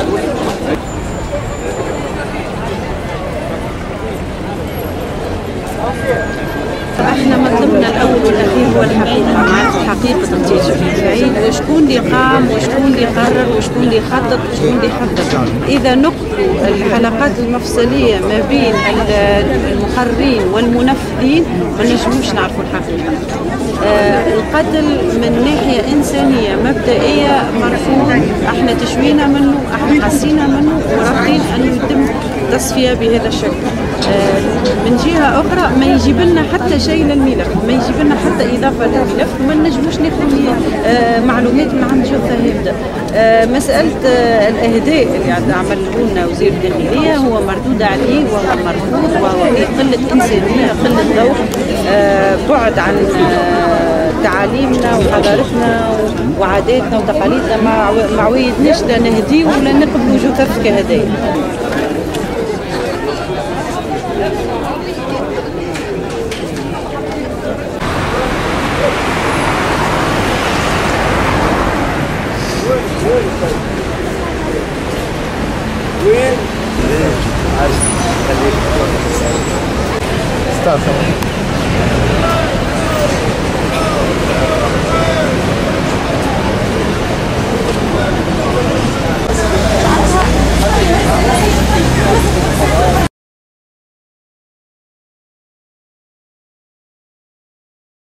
احنا مطلبنا الاول والاخير هو الحقيقه، حقيقه نتيجه العيد، وشكون اللي قام وشكون اللي قرر وشكون اللي خطط وشكون اللي حدد. اذا نقلوا الحلقات المفصليه ما بين المقررين والمنفذين ما نجموش نعرفوا الحقيقه. القتل من ناحيه انسانيه مبدئيه مرفوض، احنا تشوينا منه، احنا قاسينا منه ورافضين انه يتم تصفيه بهذا الشكل. من جهه اخرى ما يجيب لنا حتى شيء للملف، ما يجيب لنا حتى اضافه للملف، وما نجموش ناخذ معلومات من عند جثه هبده. مساله الاهداء اللي عمله لنا وزير الداخليه هو مردود عليه وهو مرفوض، وهو قله انسانيه، قله ذوق، بعد عن تعاليمنا وحضارتنا وعاداتنا وتقاليدنا. ما عودناش لا نهدي ولا نقبلوا جثث كهدايا. وين؟